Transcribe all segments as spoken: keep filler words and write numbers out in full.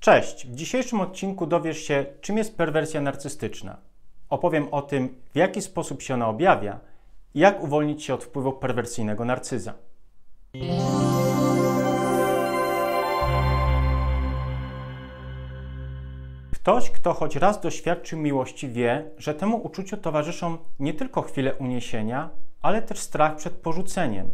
Cześć! W dzisiejszym odcinku dowiesz się, czym jest perwersja narcystyczna. Opowiem o tym, w jaki sposób się ona objawia i jak uwolnić się od wpływu perwersyjnego narcyza. Ktoś, kto choć raz doświadczył miłości, wie, że temu uczuciu towarzyszą nie tylko chwile uniesienia, ale też strach przed porzuceniem.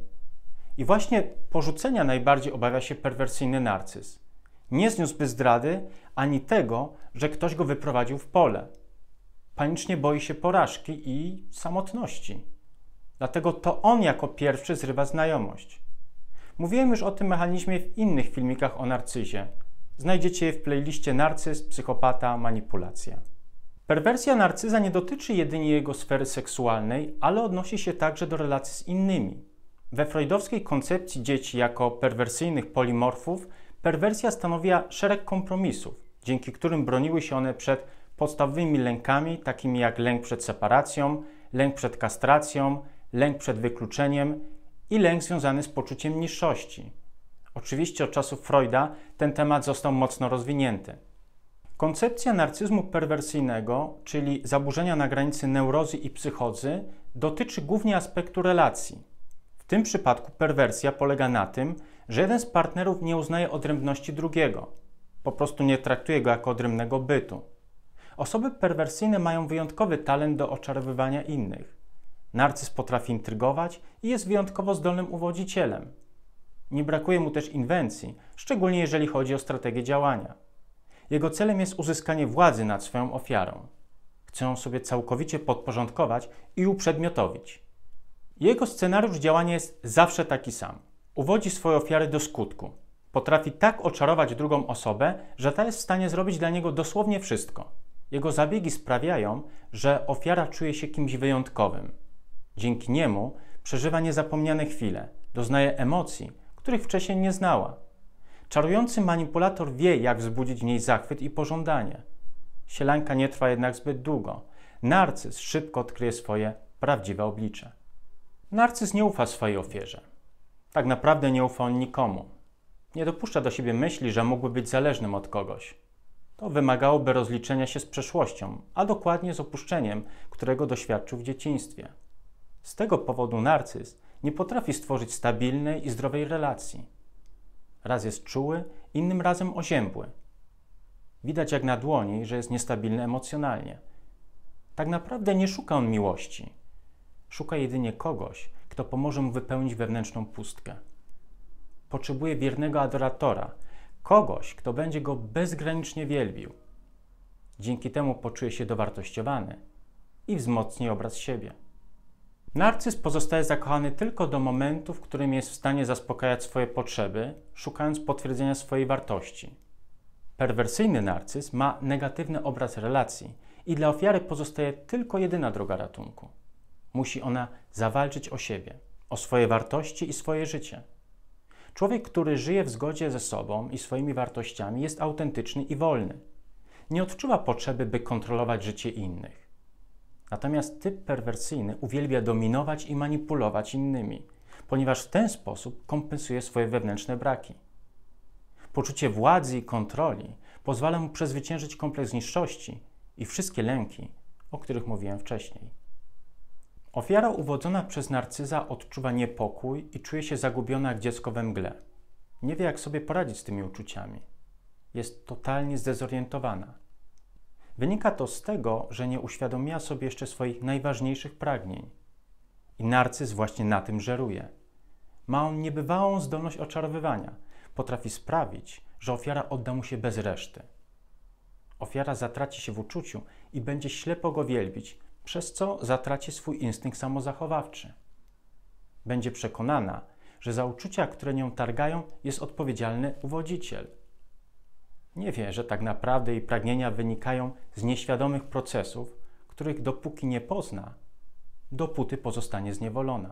I właśnie porzucenia najbardziej obawia się perwersyjny narcyz. Nie zniósłby zdrady, ani tego, że ktoś go wyprowadził w pole. Panicznie boi się porażki i samotności. Dlatego to on jako pierwszy zrywa znajomość. Mówiłem już o tym mechanizmie w innych filmikach o narcyzie. Znajdziecie je w playliście Narcyz, psychopata, manipulacja. Perwersja narcyza nie dotyczy jedynie jego sfery seksualnej, ale odnosi się także do relacji z innymi. We freudowskiej koncepcji dzieci jako perwersyjnych polimorfów perwersja stanowiła szereg kompromisów, dzięki którym broniły się one przed podstawowymi lękami, takimi jak lęk przed separacją, lęk przed kastracją, lęk przed wykluczeniem i lęk związany z poczuciem niższości. Oczywiście od czasów Freuda ten temat został mocno rozwinięty. Koncepcja narcyzmu perwersyjnego, czyli zaburzenia na granicy neurozy i psychodzy, dotyczy głównie aspektu relacji. W tym przypadku perwersja polega na tym, że jeden z partnerów nie uznaje odrębności drugiego. Po prostu nie traktuje go jako odrębnego bytu. Osoby perwersyjne mają wyjątkowy talent do oczarowywania innych. Narcyz potrafi intrygować i jest wyjątkowo zdolnym uwodzicielem. Nie brakuje mu też inwencji, szczególnie jeżeli chodzi o strategię działania. Jego celem jest uzyskanie władzy nad swoją ofiarą. Chce ją sobie całkowicie podporządkować i uprzedmiotowić. Jego scenariusz działania jest zawsze taki sam. Uwodzi swoje ofiary do skutku. Potrafi tak oczarować drugą osobę, że ta jest w stanie zrobić dla niego dosłownie wszystko. Jego zabiegi sprawiają, że ofiara czuje się kimś wyjątkowym. Dzięki niemu przeżywa niezapomniane chwile, doznaje emocji, których wcześniej nie znała. Czarujący manipulator wie, jak wzbudzić w niej zachwyt i pożądanie. Sielanka nie trwa jednak zbyt długo. Narcyz szybko odkryje swoje prawdziwe oblicze. Narcyz nie ufa swojej ofierze. Tak naprawdę nie ufa on nikomu. Nie dopuszcza do siebie myśli, że mógłby być zależnym od kogoś. To wymagałoby rozliczenia się z przeszłością, a dokładnie z opuszczeniem, którego doświadczył w dzieciństwie. Z tego powodu narcyz nie potrafi stworzyć stabilnej i zdrowej relacji. Raz jest czuły, innym razem oziębły. Widać jak na dłoni, że jest niestabilny emocjonalnie. Tak naprawdę nie szuka on miłości. Szuka jedynie kogoś, kto pomoże mu wypełnić wewnętrzną pustkę. Potrzebuje wiernego adoratora, kogoś, kto będzie go bezgranicznie wielbił. Dzięki temu poczuje się dowartościowany i wzmocni obraz siebie. Narcyz pozostaje zakochany tylko do momentu, w którym jest w stanie zaspokajać swoje potrzeby, szukając potwierdzenia swojej wartości. Perwersyjny narcyz ma negatywny obraz relacji i dla ofiary pozostaje tylko jedyna droga ratunku. Musi ona zawalczyć o siebie, o swoje wartości i swoje życie. Człowiek, który żyje w zgodzie ze sobą i swoimi wartościami, jest autentyczny i wolny. Nie odczuwa potrzeby, by kontrolować życie innych. Natomiast typ perwersyjny uwielbia dominować i manipulować innymi, ponieważ w ten sposób kompensuje swoje wewnętrzne braki. Poczucie władzy i kontroli pozwala mu przezwyciężyć kompleks niższości i wszystkie lęki, o których mówiłem wcześniej. Ofiara uwodzona przez narcyza odczuwa niepokój i czuje się zagubiona jak dziecko we mgle. Nie wie, jak sobie poradzić z tymi uczuciami. Jest totalnie zdezorientowana. Wynika to z tego, że nie uświadomiła sobie jeszcze swoich najważniejszych pragnień. I narcyz właśnie na tym żeruje. Ma on niebywałą zdolność oczarowywania. Potrafi sprawić, że ofiara odda mu się bez reszty. Ofiara zatraci się w uczuciu i będzie ślepo go wielbić, przez co zatraci swój instynkt samozachowawczy. Będzie przekonana, że za uczucia, które nią targają, jest odpowiedzialny uwodziciel. Nie wie, że tak naprawdę jej pragnienia wynikają z nieświadomych procesów, których dopóki nie pozna, dopóty pozostanie zniewolona.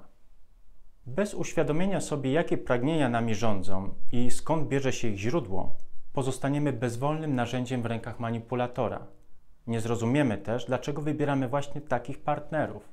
Bez uświadomienia sobie, jakie pragnienia nami rządzą i skąd bierze się ich źródło, pozostaniemy bezwolnym narzędziem w rękach manipulatora. Nie zrozumiemy też, dlaczego wybieramy właśnie takich partnerów.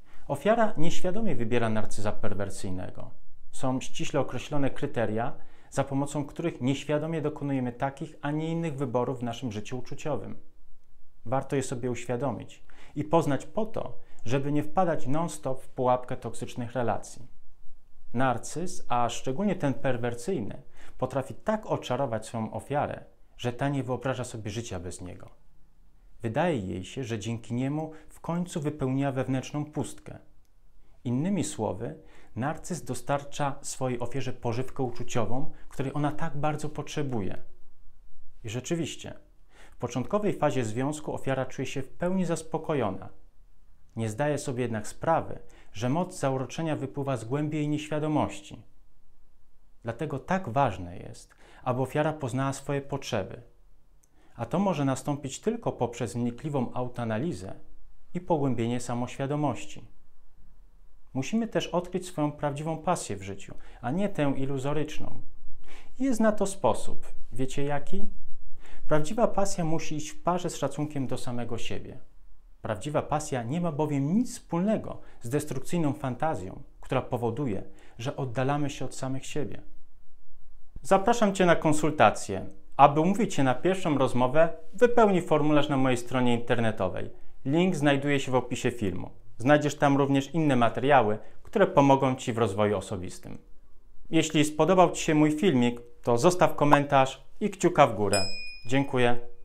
Ofiara nieświadomie wybiera narcyza perwersyjnego. Są ściśle określone kryteria, za pomocą których nieświadomie dokonujemy takich, a nie innych wyborów w naszym życiu uczuciowym. Warto je sobie uświadomić i poznać po to, żeby nie wpadać non-stop w pułapkę toksycznych relacji. Narcyz, a szczególnie ten perwersyjny, potrafi tak oczarować swoją ofiarę, że ta nie wyobraża sobie życia bez niego. Wydaje jej się, że dzięki niemu w końcu wypełnia wewnętrzną pustkę. Innymi słowy, narcyz dostarcza swojej ofierze pożywkę uczuciową, której ona tak bardzo potrzebuje. I rzeczywiście, w początkowej fazie związku ofiara czuje się w pełni zaspokojona. Nie zdaje sobie jednak sprawy, że moc zauroczenia wypływa z głębi jej nieświadomości. Dlatego tak ważne jest, aby ofiara poznała swoje potrzeby. A to może nastąpić tylko poprzez wnikliwą autoanalizę i pogłębienie samoświadomości. Musimy też odkryć swoją prawdziwą pasję w życiu, a nie tę iluzoryczną. I jest na to sposób. Wiecie jaki? Prawdziwa pasja musi iść w parze z szacunkiem do samego siebie. Prawdziwa pasja nie ma bowiem nic wspólnego z destrukcyjną fantazją, która powoduje, że oddalamy się od samych siebie. Zapraszam Cię na konsultację. Aby umówić się na pierwszą rozmowę, wypełnij formularz na mojej stronie internetowej. Link znajduje się w opisie filmu. Znajdziesz tam również inne materiały, które pomogą Ci w rozwoju osobistym. Jeśli spodobał Ci się mój filmik, to zostaw komentarz i kciuka w górę. Dziękuję.